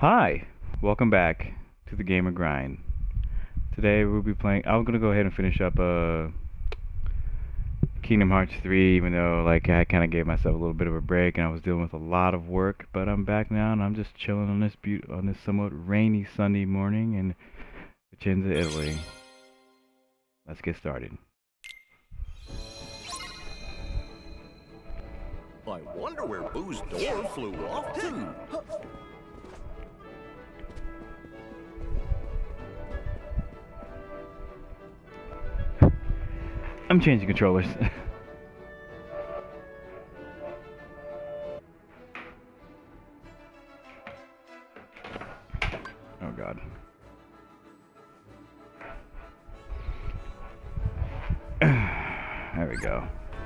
Hi, welcome back to the Gamer Grind. Today we'll be playing. I'm gonna go ahead and finish up Kingdom Hearts 3, even though I kind of gave myself a little bit of a break and I was dealing with a lot of work. But I'm back now and I'm just chilling on this somewhat rainy Sunday morning in Vicenza, Italy. Let's get started. I wonder where Boo's door flew off to. I'm changing controllers. Oh God. There we go.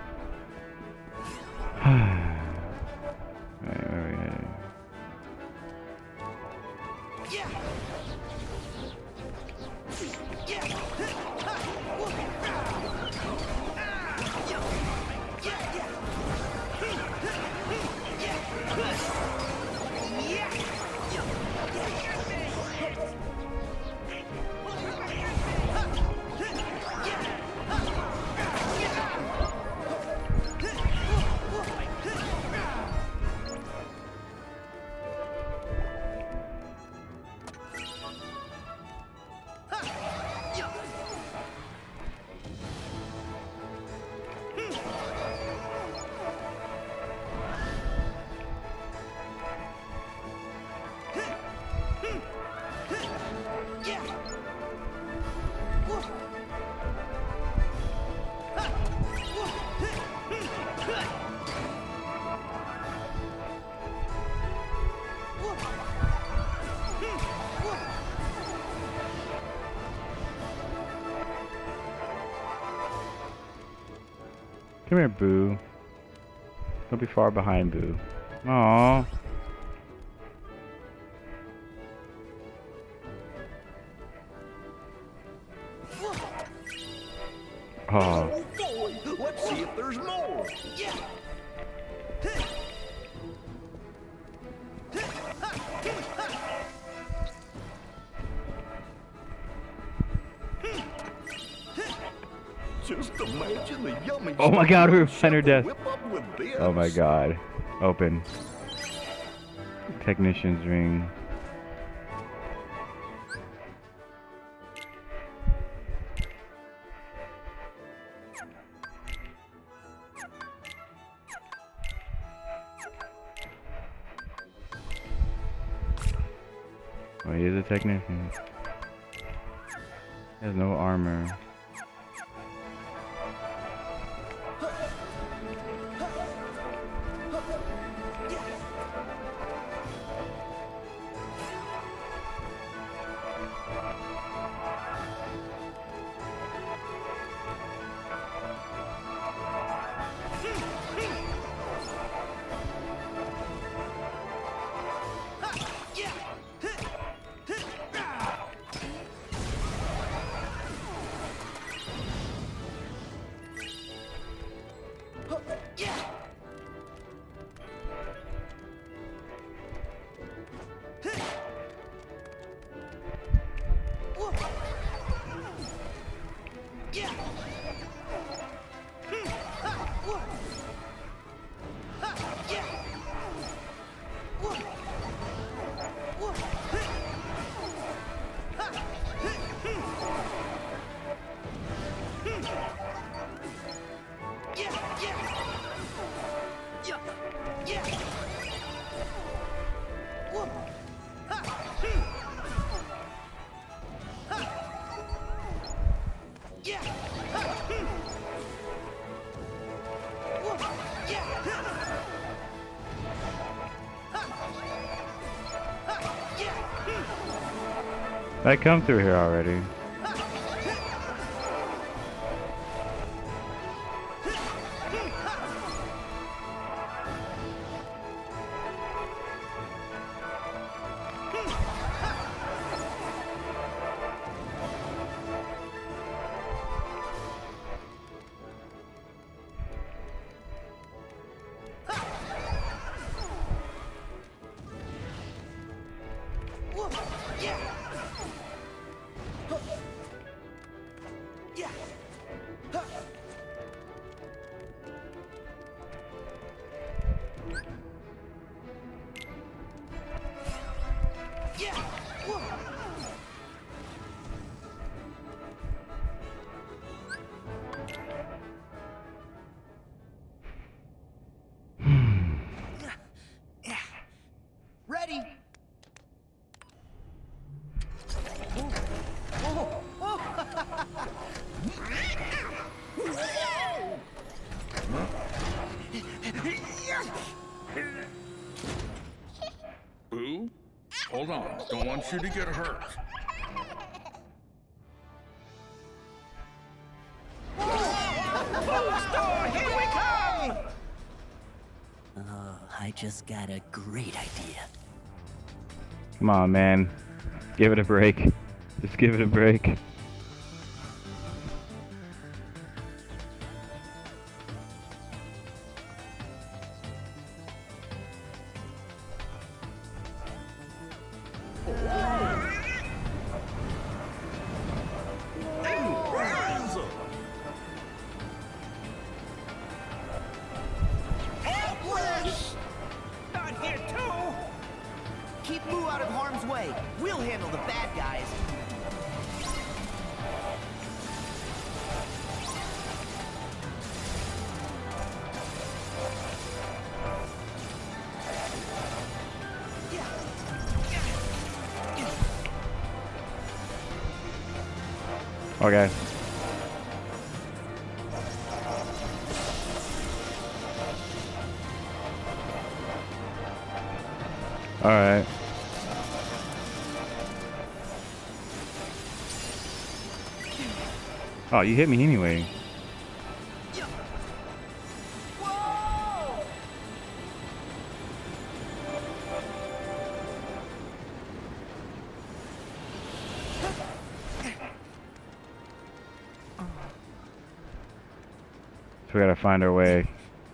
Come here, Boo. Don't be far behind, Boo. Aww. Oh. Boy, let's see if there's more. Just imagine the yummy. Oh my God, we're behind her stuff desk. to whip up with this. Oh my God. Open. Technician's ring. Oh, he is a technician. He has no armor. I come through here already. on. Don't want you to get hurt. Here we come! Oh, I just got a great idea. Come on, man. Give it a break. Just give it a break. Not here too! Keep Boo out of harm's way. We'll handle the bad guys. Okay. Alright. Oh, you hit me anyway. So we gotta find our way.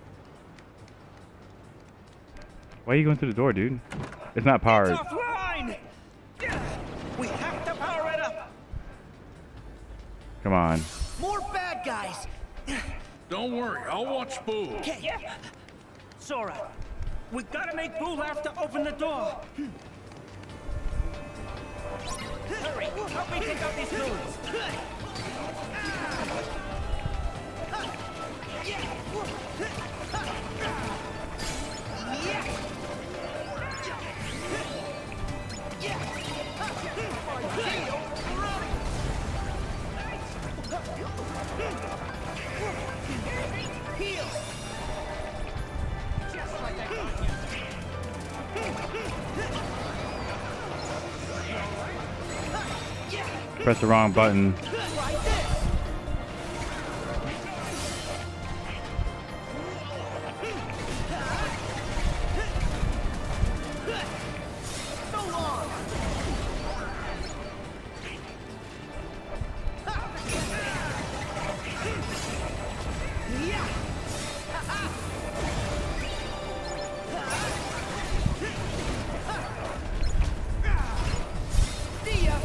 Why are you going through the door, dude? It's not powered. Offline! We have to power it up! Come on. More bad guys! Don't worry, I'll watch Boo. Okay. Yeah. Sora, we gotta make Boo laugh to open the door. Hurry, help me take out these goons. Heal. Just like I thought you. Press the wrong button. Try this. So long. Yeah. See ya.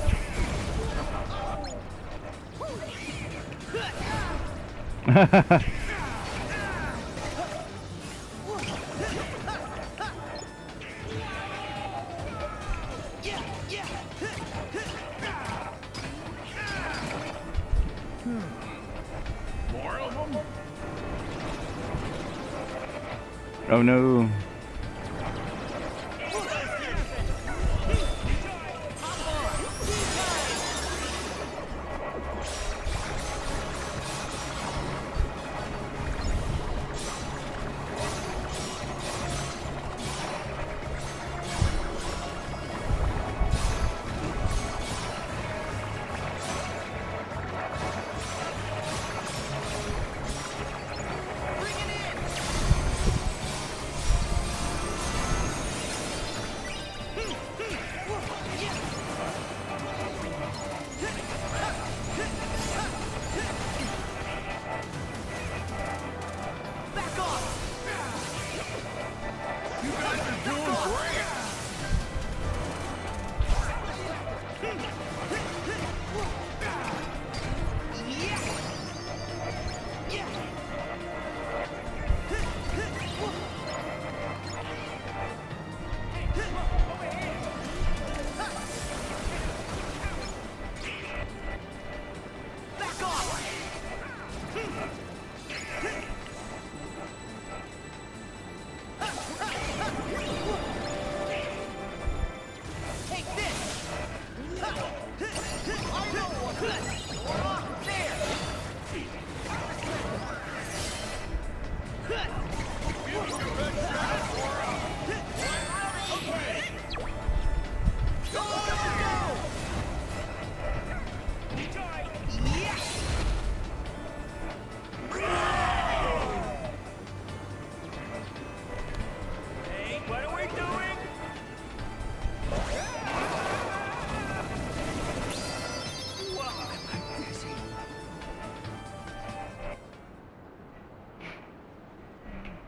More of them? Oh no.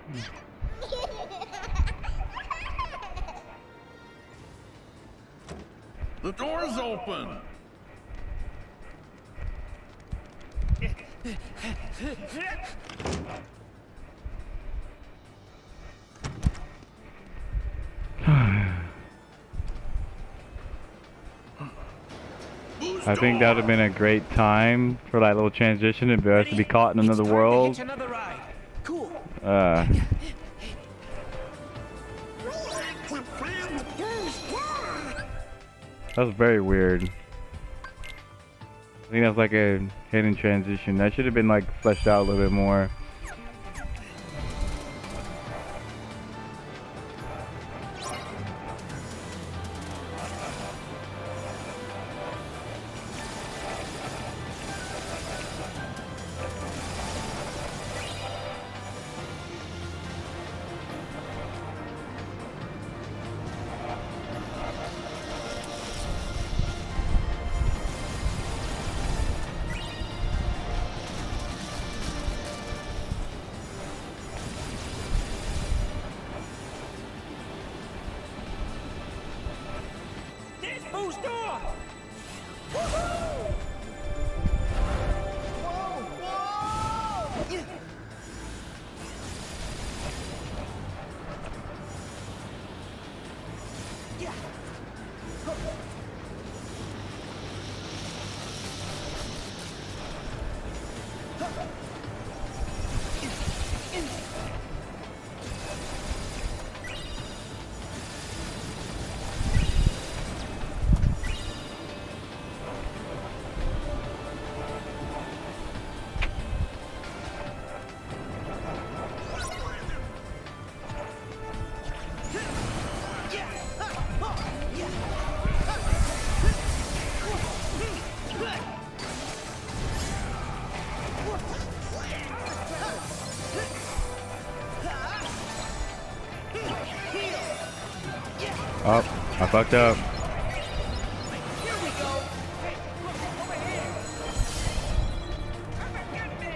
The door's open. I think that would have been a great time for that little transition and for us to be caught in another world. Hitch another ride. Cool. That was very weird. I think that's like a hidden transition. That should have been like fleshed out a little bit more. Boo's door! Woohoo! Whoa! Whoa! Yeah. Yeah. Oh, I fucked up. Here we go. Hey, look, over here. Come and get me.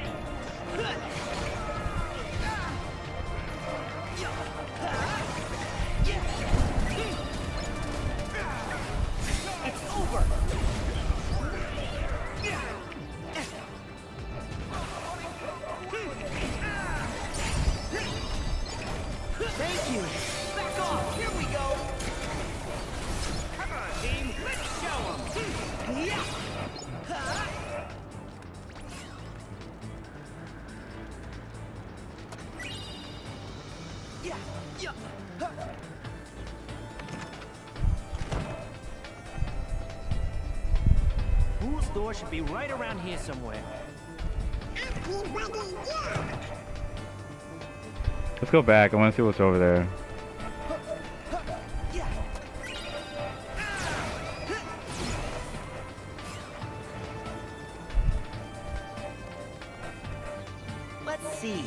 It's over. Thank you. Back off. Here we go. Come on, team. Let's show 'em. Yeah. Yeah. Yeah. Boo's door should be right around here somewhere. Let's go back. I want to see what's over there. Yeah. Let's see.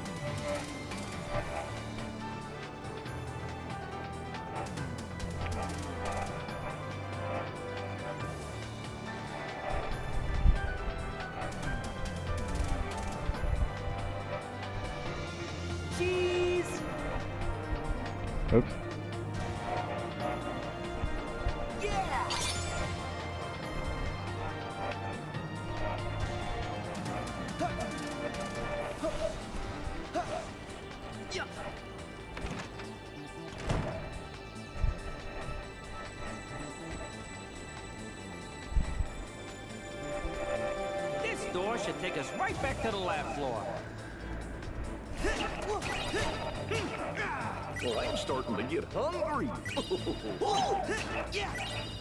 Cheese. Oops. Yeah. Yeah. This door should take us right back to the lab floor. Well, I'm starting to get hungry. Yeah.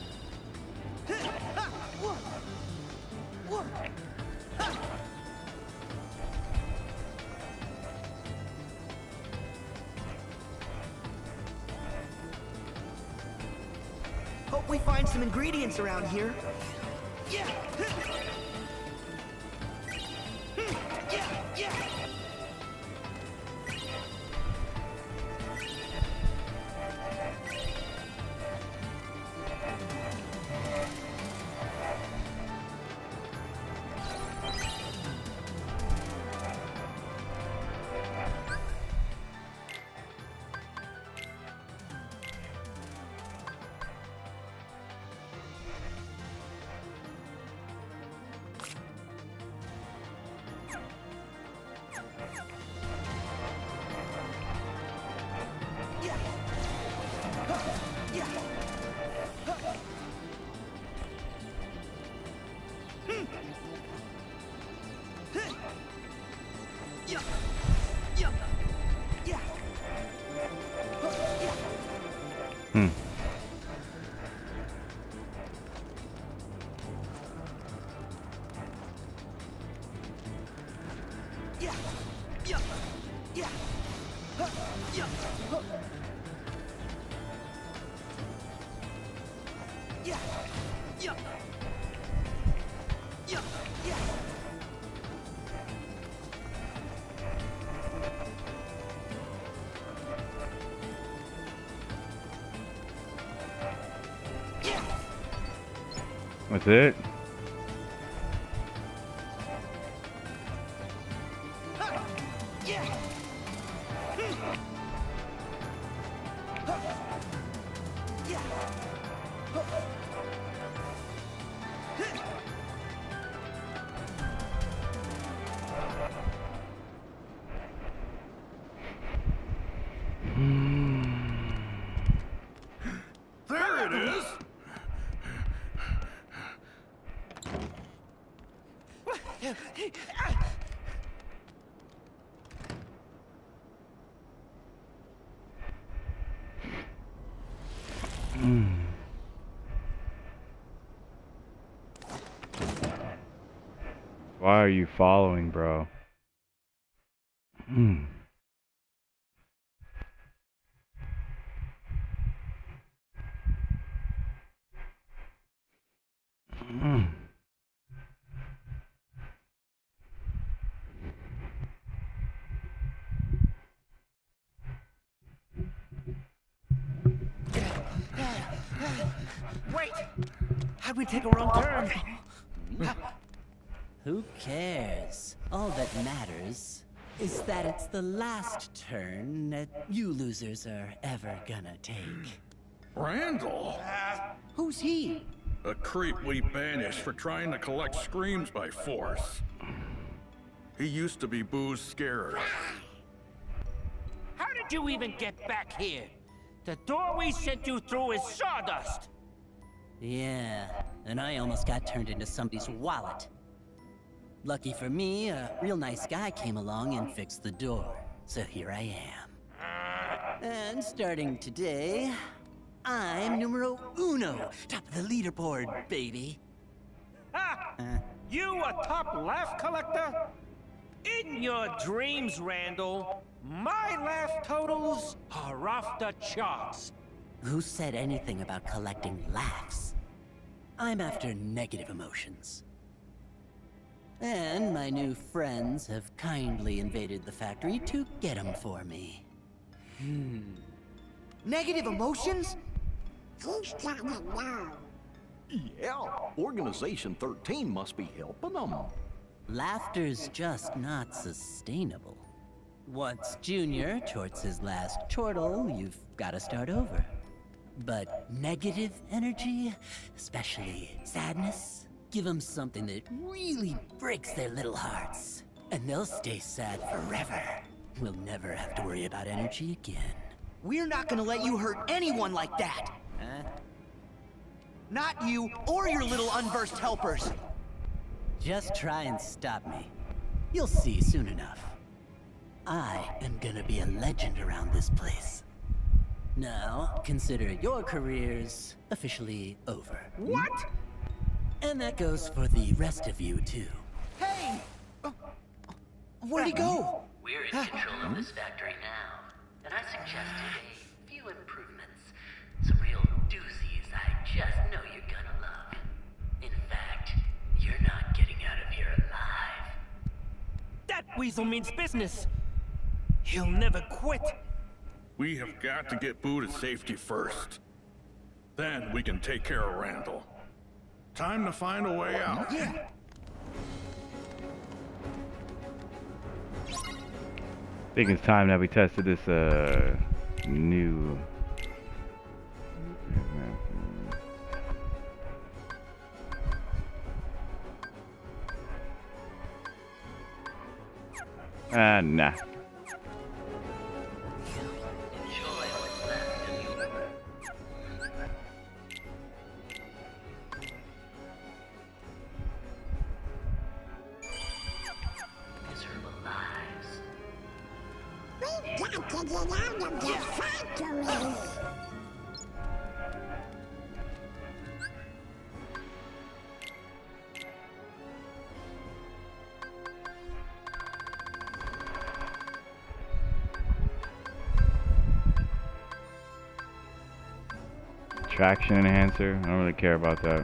Hope we find some ingredients around here. Yeah. Yeah. Yeah. Yeah. Yeah. Huh. Yeah. Huh. Yeah. Yeah. Yeah. Yeah. Yeah. That's it? Huh. Yeah. Hmm. Huh. Yeah. Huh. There it is! Why are you following, bro? Hmm. Wait! How'd we take a wrong turn? Who cares? All that matters is that it's the last turn that you losers are ever gonna take. Randall? Who's he? A creep we banished for trying to collect screams by force. He used to be Boo's scarer. How did you even get back here? The door we sent you through is sawdust. Yeah, and I almost got turned into somebody's wallet. Lucky for me, a real nice guy came along and fixed the door. So here I am. And starting today, I'm numero uno, top of the leaderboard, baby. Ha! You a top laugh collector? In your dreams, Randall, my laugh totals are off the charts. Who said anything about collecting laughs? I'm after negative emotions. And my new friends have kindly invaded the factory to get them for me. Negative emotions? Yeah, Organization 13 must be helping them. Laughter's just not sustainable. Once Junior chorts his last chortle, you've got to start over. But negative energy, especially sadness, give them something that really breaks their little hearts. And they'll stay sad forever. We'll never have to worry about energy again. We're not gonna let you hurt anyone like that! Huh? Not you or your little unversed helpers! Just try and stop me. You'll see soon enough. I am gonna be a legend around this place. Now, consider your careers officially over. What? And that goes for the rest of you, too. Hey! Where'd he go? We're in control of this factory now, and I suggested a few improvements. Some real doozies I just know you're gonna love. In fact, you're not getting out of here alive. That weasel means business. He'll never quit. We have got to get Boo to safety first. Then we can take care of Randall. Time to find a way out. Yeah. I think it's time that we tested this new nah. Miserable lives. We've got to get out of this factory! traction enhancer. I don't really care about that.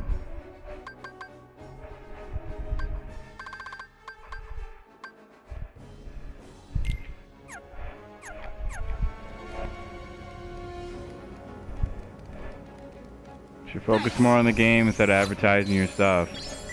Should focus more on the game instead of advertising your stuff.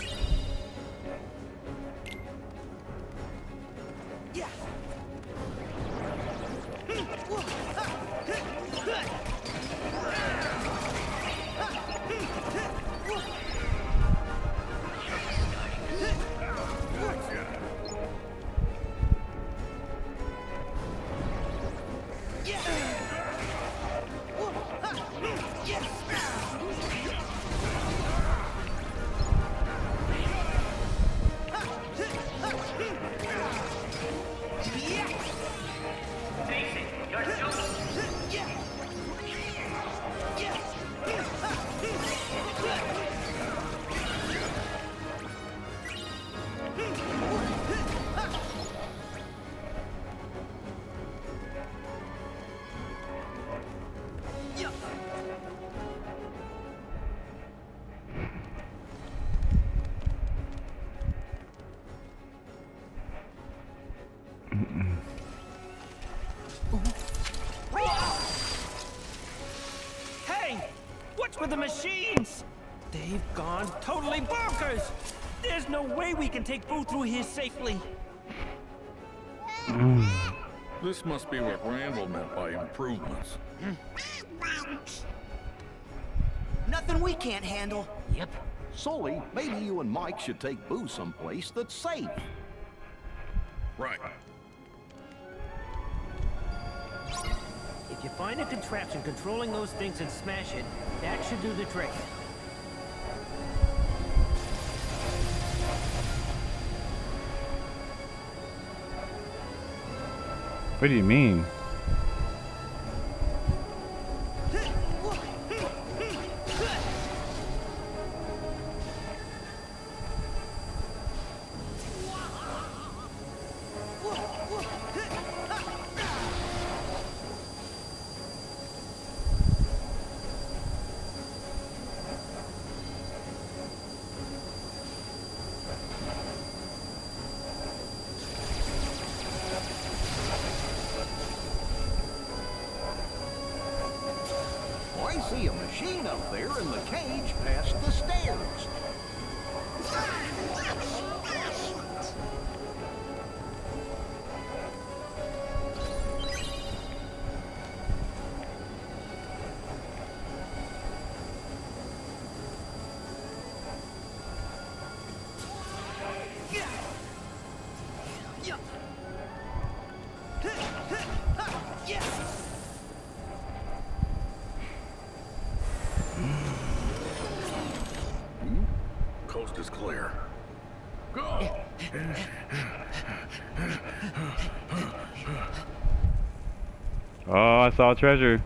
Hey! What's with the machines? They've gone totally bonkers! There's no way we can take Boo through here safely. This must be what Randall meant by improvements. Nothing we can't handle. Yep. Sully, maybe you and Mike should take Boo someplace that's safe. Right. If you find a contraption controlling those things and smash it, that should do the trick. What do you mean? I see a machine up there in the cage past the stairs. Coast is clear. Go! Oh, I saw a treasure.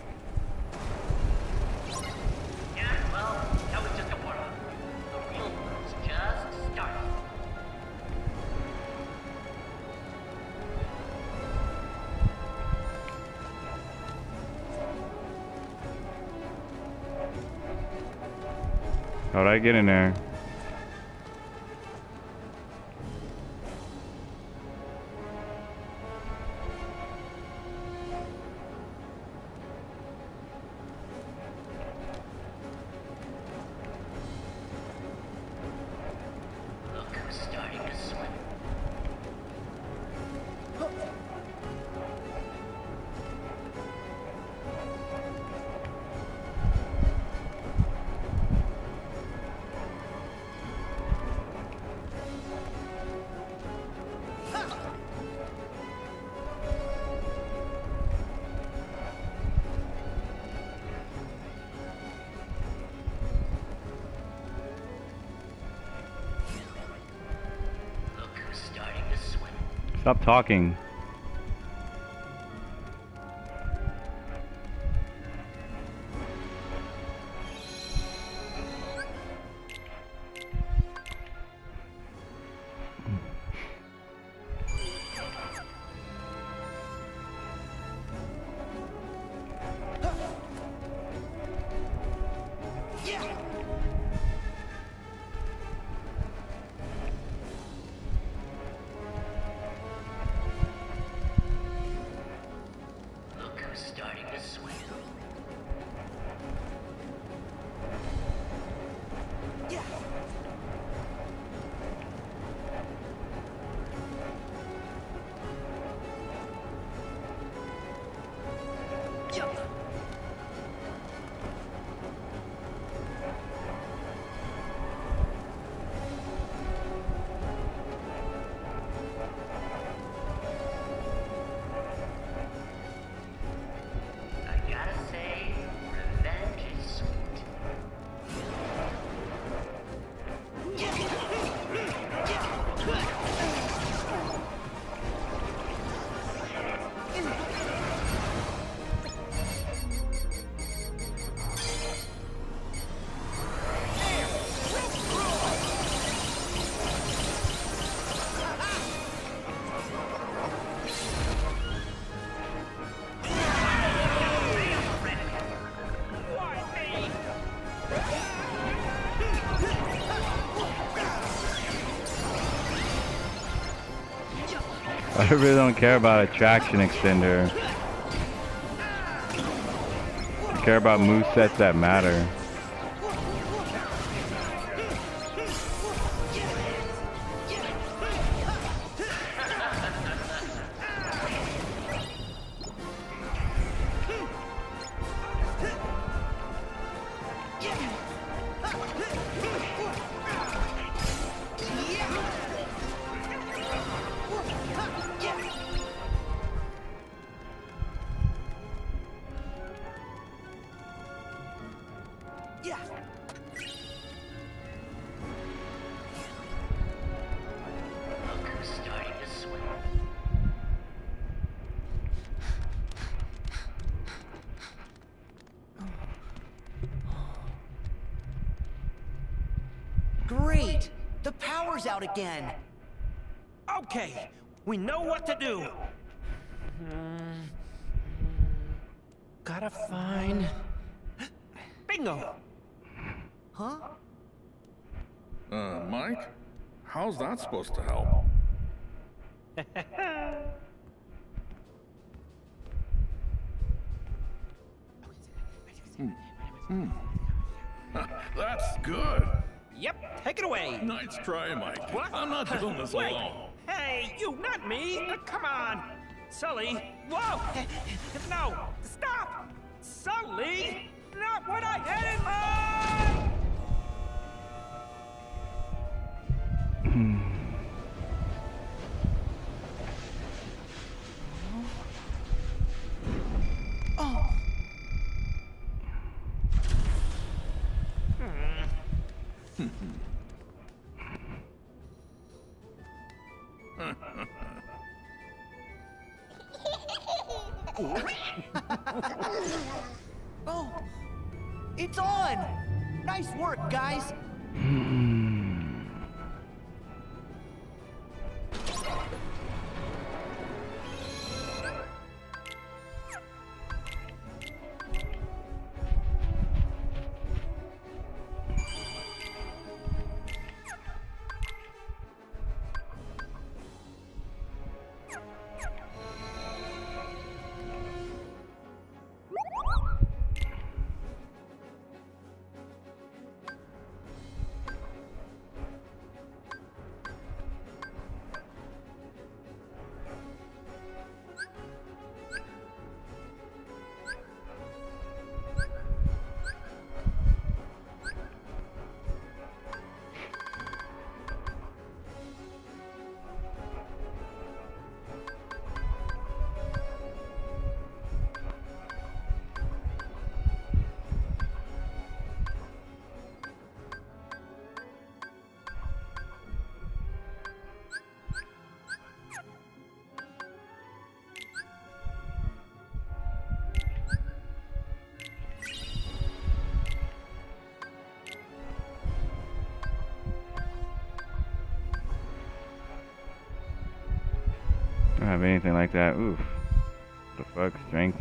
Yeah, well, that was just a warm-up. The real work's just starting. How'd I get in there? Look who's starting to swim. Look who's starting to swim. Stop talking. I really don't care about a traction extender. I care about movesets that matter. Look who's starting to swim. Great! The power's out again. Okay, we know what to do. Gotta find... Bingo! Huh? Mike? How's that supposed to help? That's good. Yep, take it away. Nice try, Mike. What? I'm not doing this Wait. alone. Hey, you, not me. Come on. Sully. Whoa. No, stop. Sully, not what I had in mind. Oh, it's on! Nice work, guys! I don't have anything like that. Oof. What the fuck? Strength.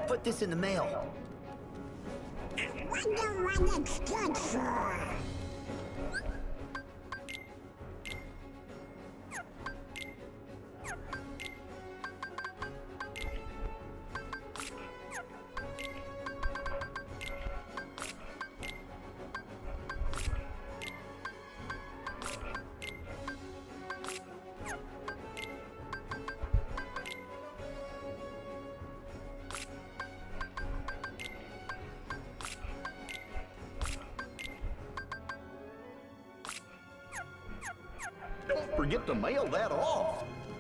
put this in the mail. Wonder what it's good for. Don't forget to mail that off.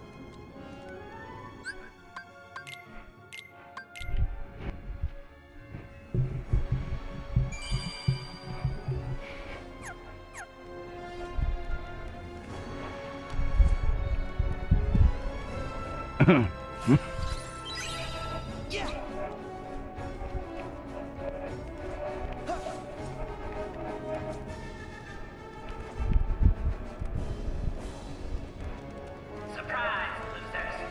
Surprise, losers.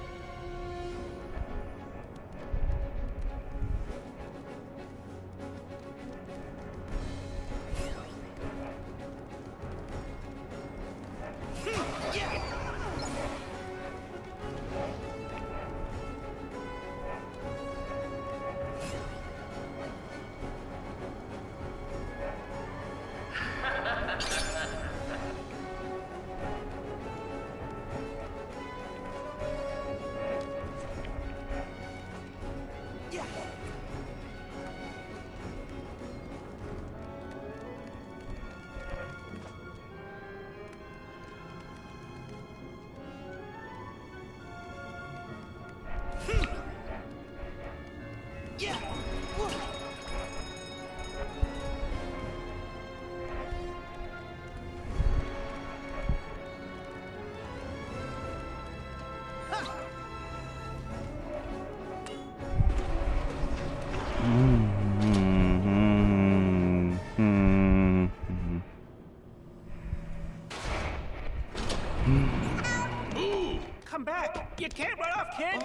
Come back! You can't run off, kid!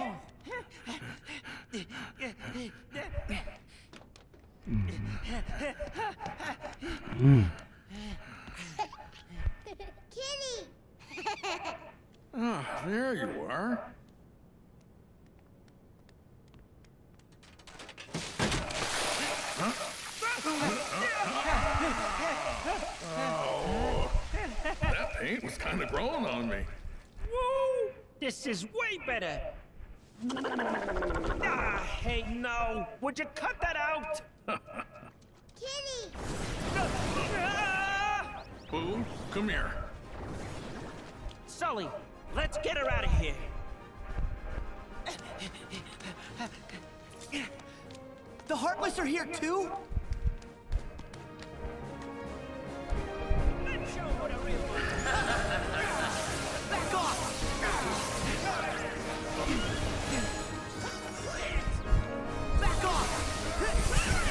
Kitty! Ah, there you are. Oh, that paint was kind of growing on me. Woo! This is way better! Ah, hey, no! Would you cut that out? Kitty! Ah! Boo, come here. Sully, let's get her out of here. The Heartless are here too? Let's show what a real one. Back off! Back off!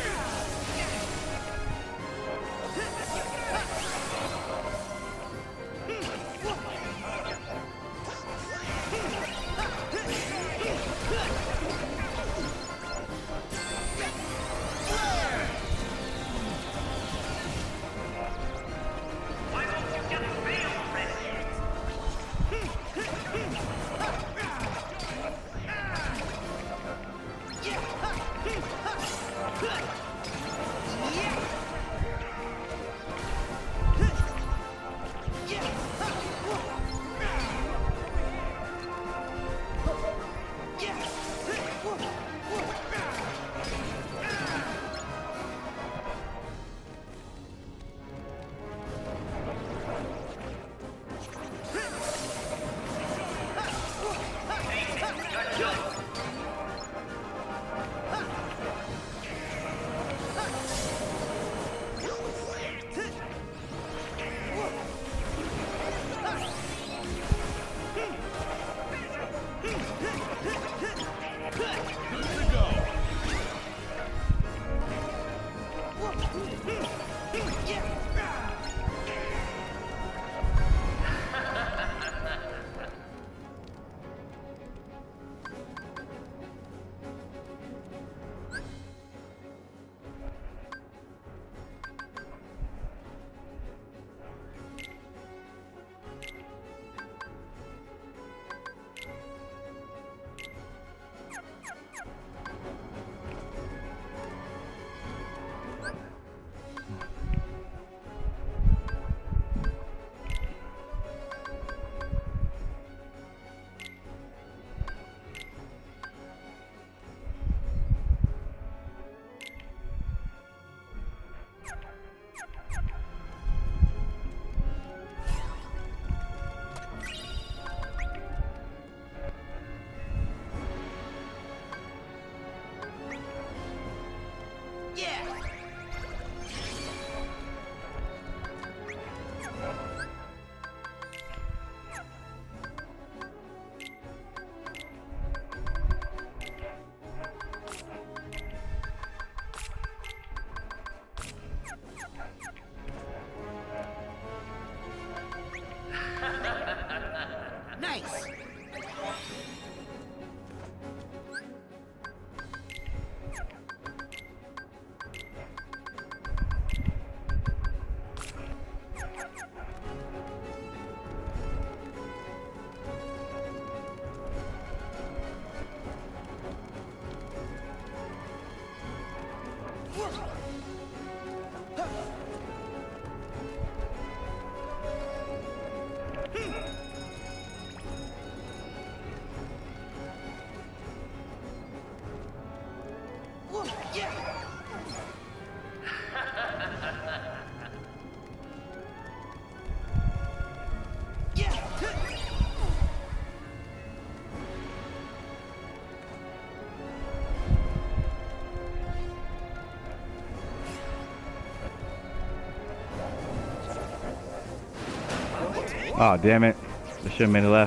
Oh, damn it. I should have made a left.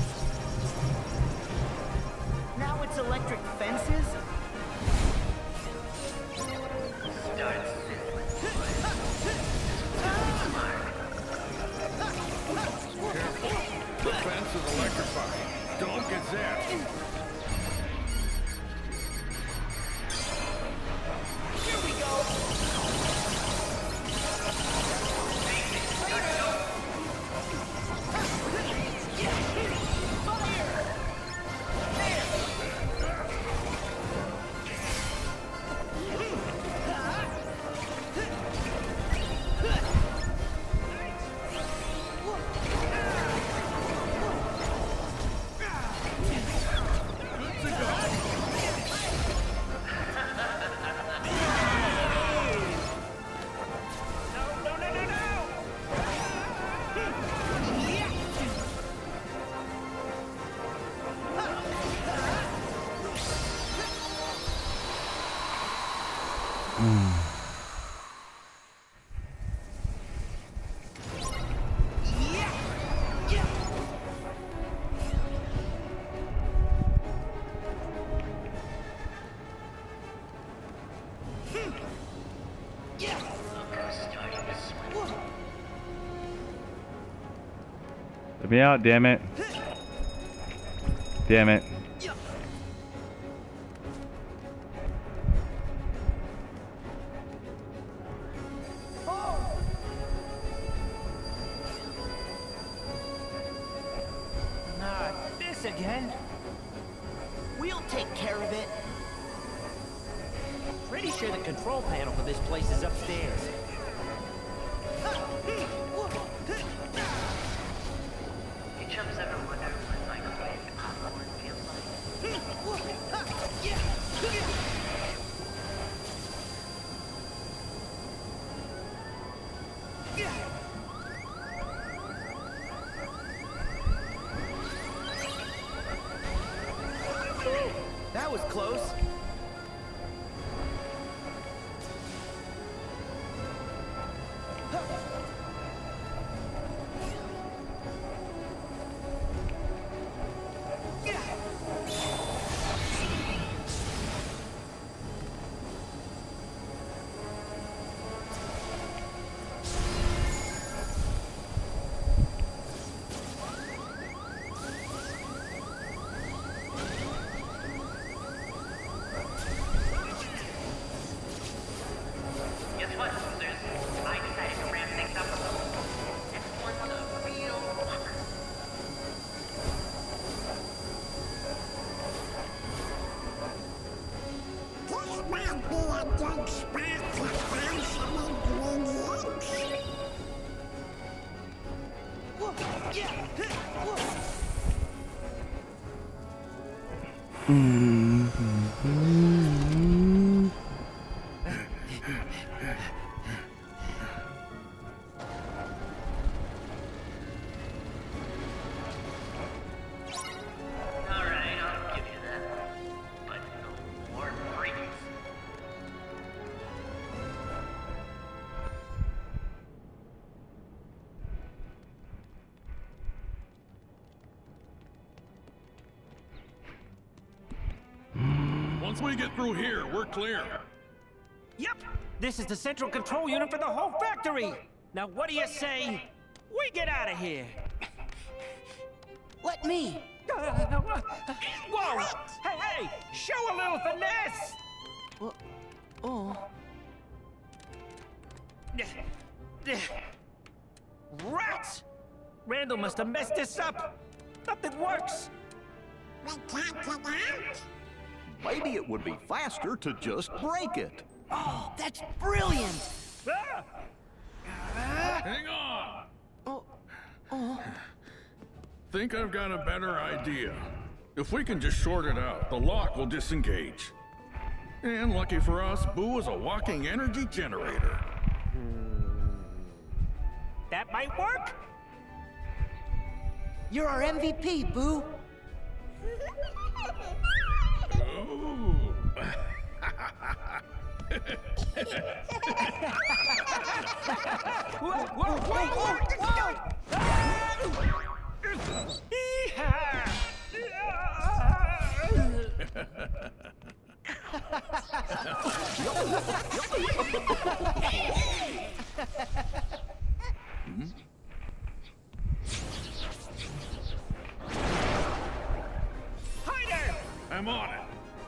Now it's electric fences? The fence is electrified. Don't get zapped. Here we go! Let me out, damn it. Damn it. Not this again. We'll take care of it. Pretty sure the control panel for this place is upstairs. You chumps ever wonder what microwave popcorn feels like? That was close. Guess what, losers? I decided to ramp things up a little. This one's a real walker. This might be a good spot to find some ingredients. Alright, I'll give you that. But no more freaks. Once we get through here, we're clear. Yep, this is the central control unit for the whole factory. Now what do you say? We get out of here. Let me. Whoa! Hey, hey! Show a little finesse! Oh. Rats! Randall must have messed this up. Nothing works. We can't get out? Maybe it would be faster to just break it. Oh, that's brilliant. Hang on! Think I've got a better idea. If we can just short it out, the lock will disengage. And lucky for us, Boo is a walking energy generator. That might work. You're our MVP, Boo. Ooh. Whoa, whoa, whoa, whoa! Yee-haw! Hider! I'm on it.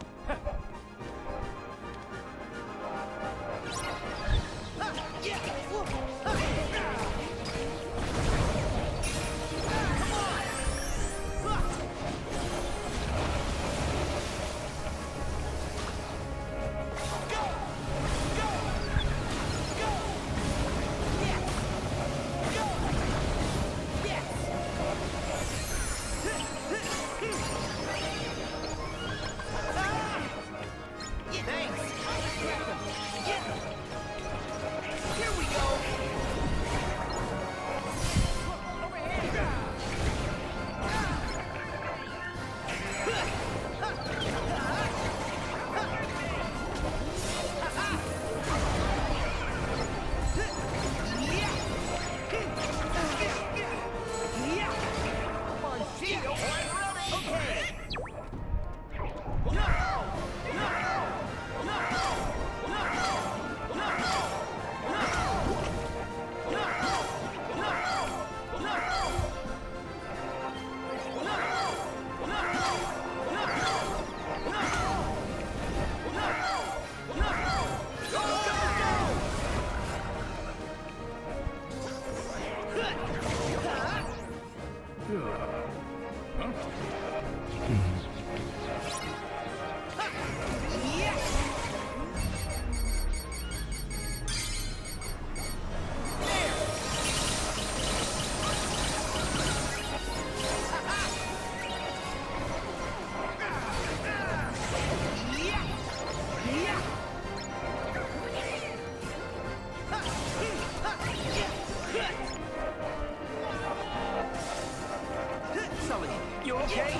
You okay?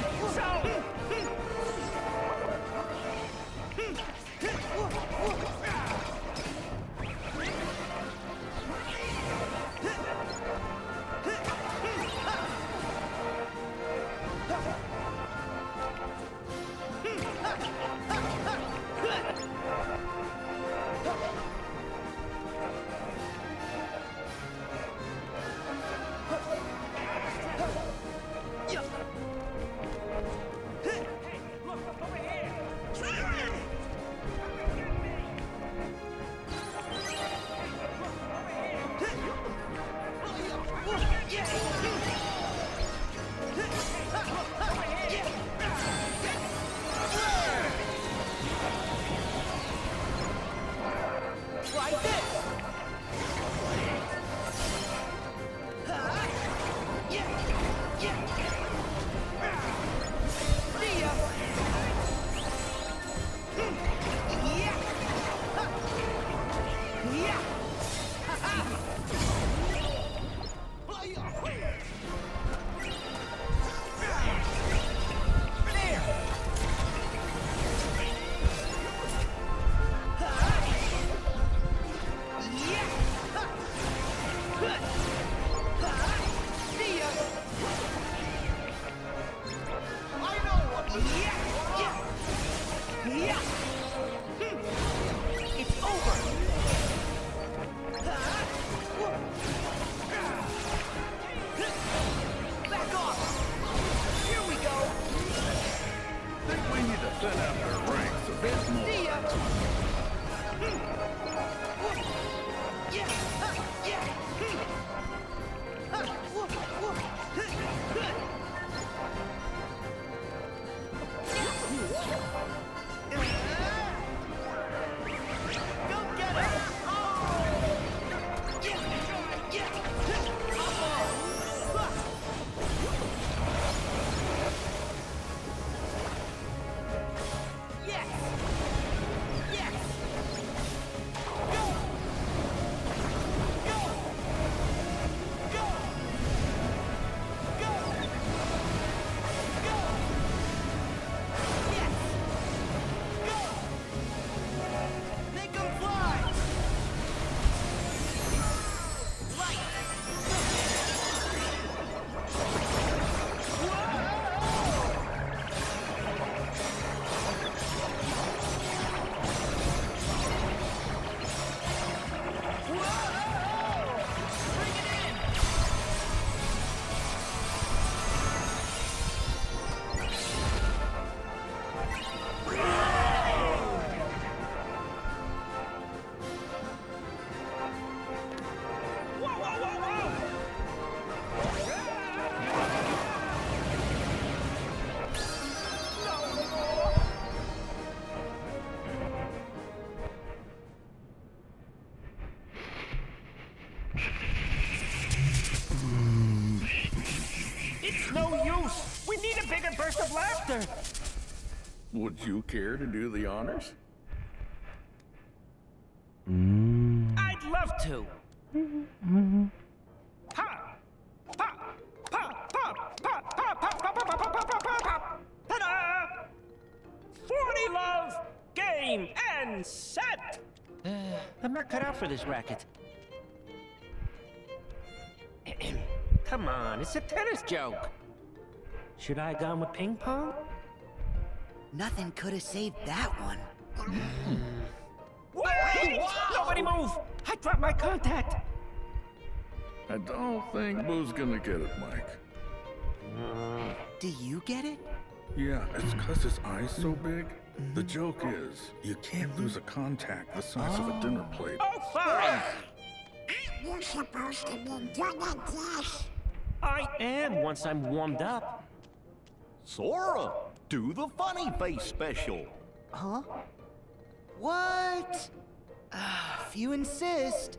faster! Would you care to do the honors? I'd love to. Ha! Pa! Pa! Pa! Pa! Pa! Pa! Pa! Pa! Pa! Pa! Pa! Pa! Ta-da! 40 love, game, and set! I'm not cut out for this racket. Come on, it's a tennis joke. Should I have gone with ping pong? Nothing could have saved that one. Wait! Nobody move! I dropped my contact. I don't think Boo's gonna get it, Mike. Do you get it? Yeah, it's because his eye's so big. The joke is, you can't lose a contact the size of a dinner plate. Oh, fine! You're supposed to be good at this. I am once I'm warmed up. Sora, do the funny face special. Huh? What? If you insist.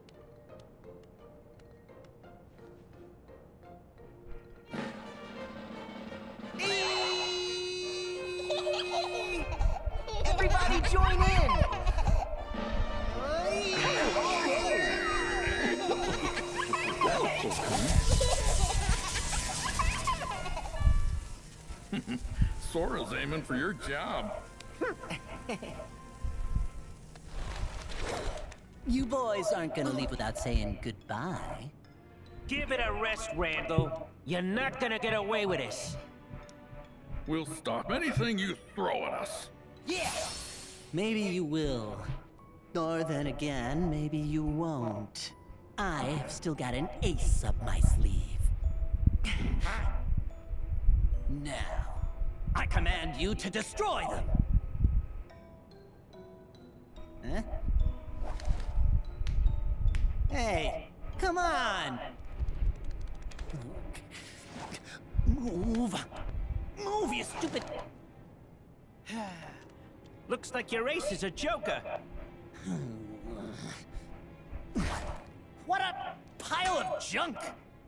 Everybody join in! Sora's aiming for your job. You boys aren't gonna leave without saying goodbye. Give it a rest, Randall. You're not gonna get away with this. We'll stop anything you throw at us. Yeah! Maybe you will. Or then again, maybe you won't. I have still got an ace up my sleeve. Now, I command you to destroy them! Huh? Hey, come on! Move! Move, you stupid... Looks like your ace is a joker. What a pile of junk!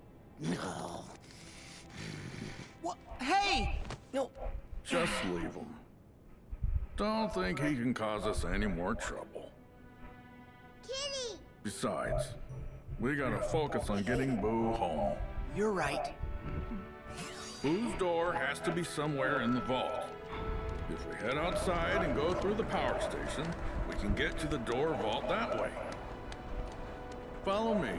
What? Hey! No. Just leave him. Don't think he can cause us any more trouble. Kitty! Besides, we gotta focus on getting Boo home. You're right. Boo's door has to be somewhere in the vault. If we head outside and go through the power station, we can get to the door vault that way. Follow me.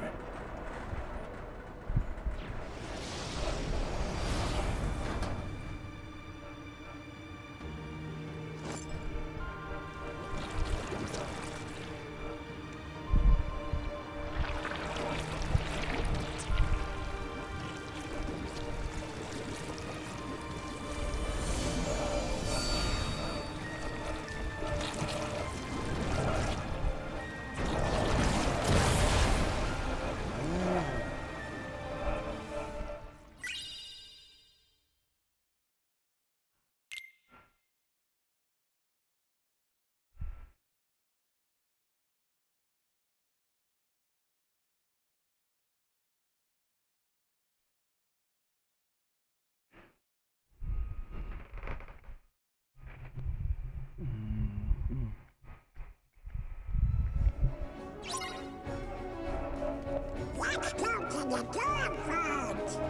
Let's go to the door vault.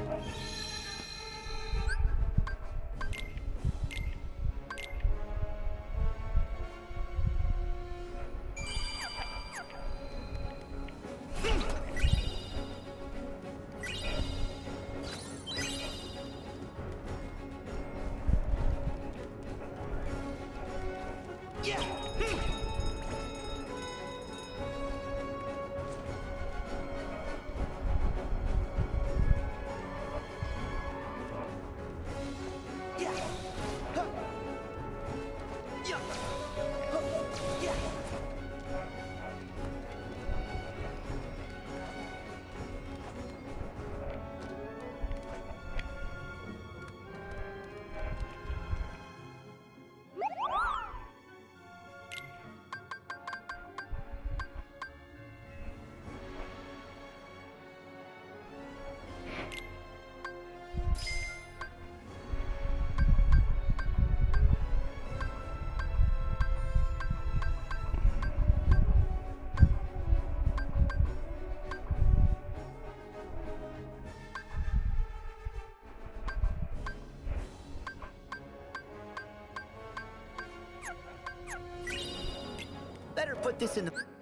Better put this in the...